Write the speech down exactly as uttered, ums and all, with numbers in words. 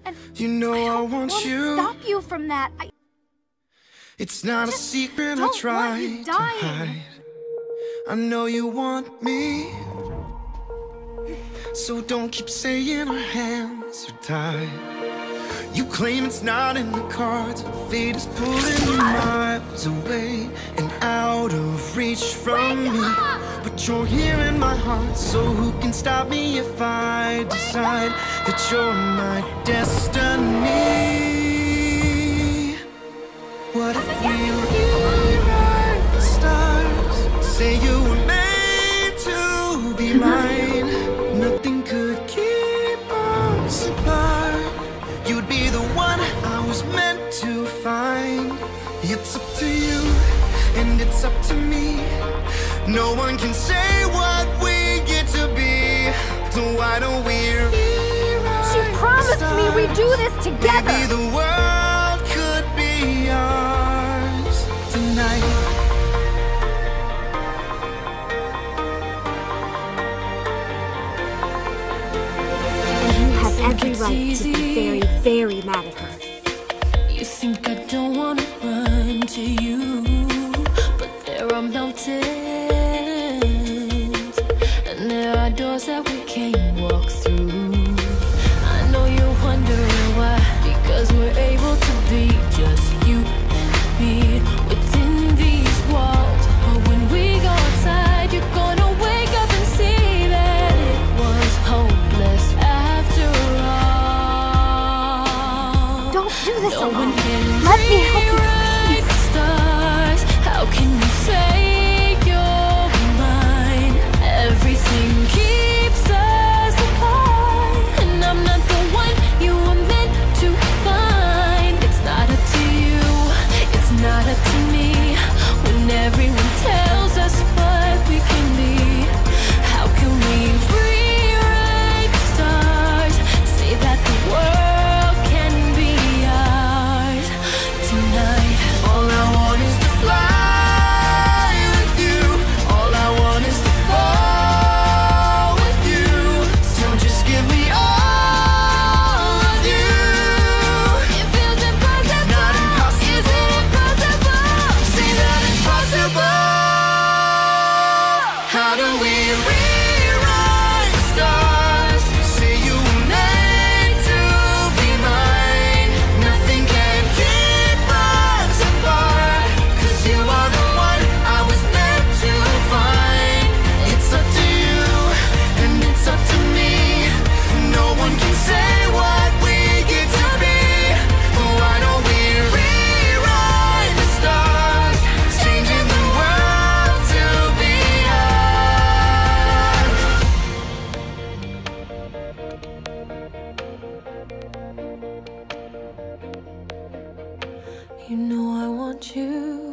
And You know I, I, don't want want you. to stop you from that. I It's not a just secret I don't want try you to dying. hide. I know you want me, so don't keep saying our hands are tied. You claim it's not in the cards. Fate is pulling you miles away and out of reach from Wake me. up! But you're here in my heart, so who can stop me if I decide that you're my destiny? What if we rewrite the stars? Say you were made to be mine. Nothing could keep us apart. You'd be the one I was meant to find. It's up to you, and it's up to me. No one can say what we get to be. So why don't we rewrite She promised the me we'd do this stars? together. Maybe the world could be ours tonight. You have every right to be very, very mad at her. You think I don't wanna run to you, but there are mountains, and there are doors that we can't walk through. I know you're wondering why, because we're able to be just you and me within these walls. But when we go outside, you're gonna wake up and see that it was hopeless after all. Don't do this No one alone. can Let me help you, rewrite the stars. How can you say you're mine? Everything keeps us apart, and I'm not the one you were meant to find. It's not up to you, it's not up to me. When everyone tells us what we can be, how can we rewrite the stars? Say that the world can be ours tonight. All I want is to fly with you. All I want is to fall with you. So just give me all of you. It feels impossible. It's not impossible. Is it impossible? Say that it's possible. How do we rewrite the stars? Say you were made to be mine. Nothing can keep us apart, 'cause you are the one I was meant to find. It's up to you, and it's up to me. No one can say what we get to be. Why don't we rewrite the stars, changing the world to be ours? You know I want you.